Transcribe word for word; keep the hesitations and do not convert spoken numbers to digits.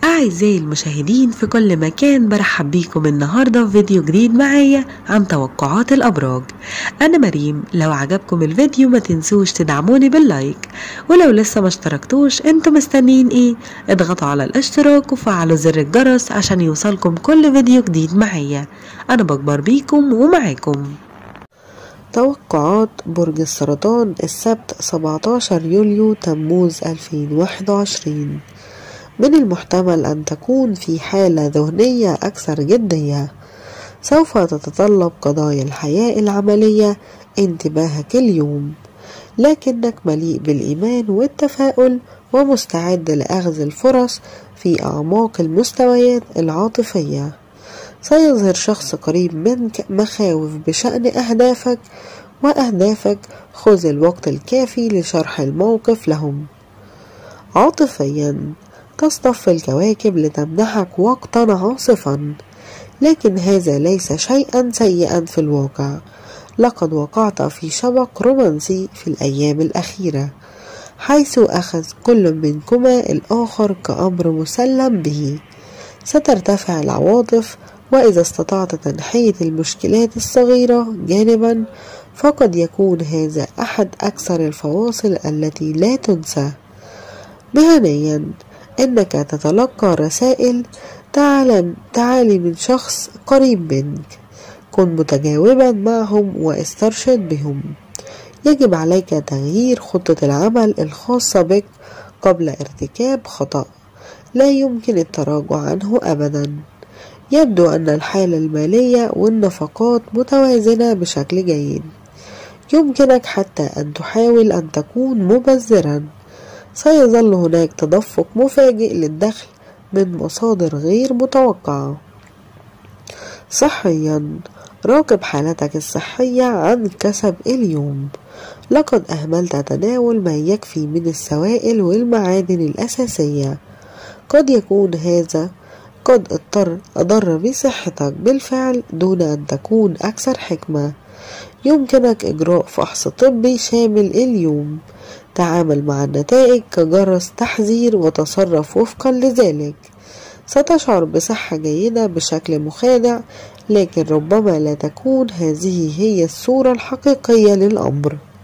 أعزائي المشاهدين في كل مكان، برحب بيكم النهاردة في فيديو جديد معايا عن توقعات الأبراج. أنا مريم. لو عجبكم الفيديو ما تنسوش تدعموني باللايك، ولو لسه ما اشتركتوش انتوا مستنيين ايه؟ اضغطوا على الاشتراك وفعلوا زر الجرس عشان يوصلكم كل فيديو جديد معايا. أنا بكبر بيكم ومعاكم. توقعات برج السرطان السبت سبعتاشر يوليو تموز ألفين وواحد وعشرين. من المحتمل أن تكون في حالة ذهنية أكثر جدية. سوف تتطلب قضايا الحياة العملية انتباهك اليوم، لكنك مليء بالإيمان والتفاؤل ومستعد لأخذ الفرص في أعماق المستويات العاطفية. سيظهر شخص قريب منك مخاوف بشأن أهدافك وأهدافك خذ الوقت الكافي لشرح الموقف لهم. عاطفيا تصطف الكواكب لتمنحك وقتا عاصفا، لكن هذا ليس شيئا سيئا في الواقع. لقد وقعت في شبك رومانسي في الأيام الأخيرة، حيث أخذ كل منكما الآخر كأمر مسلم به. سترتفع العواطف، وإذا استطعت تنحية المشكلات الصغيرة جانبا فقد يكون هذا أحد أكثر الفواصل التي لا تنسى. مهنيا إنك تتلقى رسائل تعالي من شخص قريب منك، كن متجاوبا معهم واسترشد بهم. يجب عليك تغيير خطة العمل الخاصة بك قبل ارتكاب خطأ لا يمكن التراجع عنه أبدا. يبدو أن الحالة المالية والنفقات متوازنة بشكل جيد. يمكنك حتى أن تحاول أن تكون مبذرا. سيظل هناك تدفق مفاجئ للدخل من مصادر غير متوقعة. صحيا راقب حالتك الصحية عن كسب اليوم. لقد أهملت تناول ما يكفي من السوائل والمعادن الأساسية. قد يكون هذا قد اضطر أضر بصحتك بالفعل دون أن تكون أكثر حكمة. يمكنك إجراء فحص طبي شامل اليوم. تعامل مع النتائج كجرس تحذير وتصرف وفقا لذلك. ستشعر بصحة جيدة بشكل مخادع، لكن ربما لا تكون هذه هي الصورة الحقيقية للأمر.